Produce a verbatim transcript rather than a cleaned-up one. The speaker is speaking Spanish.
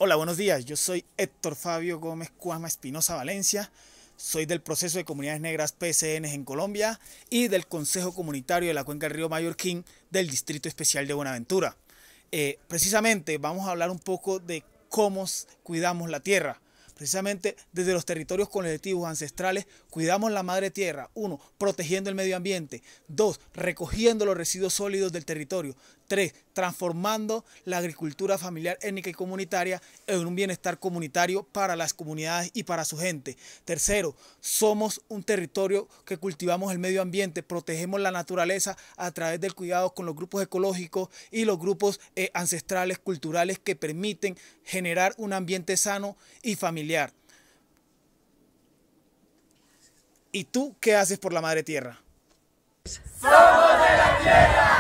Hola, buenos días. Yo soy Héctor Fabio Gómez Cuama Espinosa Valencia. Soy del Proceso de Comunidades Negras P C N en Colombia y del Consejo Comunitario de la Cuenca del Río Mallorquín del Distrito Especial de Buenaventura. Eh, precisamente vamos a hablar un poco de cómo cuidamos la tierra. Precisamente desde los territorios colectivos ancestrales cuidamos la madre tierra. Uno, protegiendo el medio ambiente. Dos, recogiendo los residuos sólidos del territorio. Tres, transformando la agricultura familiar, étnica y comunitaria en un bienestar comunitario para las comunidades y para su gente. Tercero, somos un territorio que cultivamos el medio ambiente, protegemos la naturaleza a través del cuidado con los grupos ecológicos y los grupos eh, ancestrales, culturales que permiten generar un ambiente sano y familiar. ¿Y tú qué haces por la madre tierra? ¡Somos de la tierra!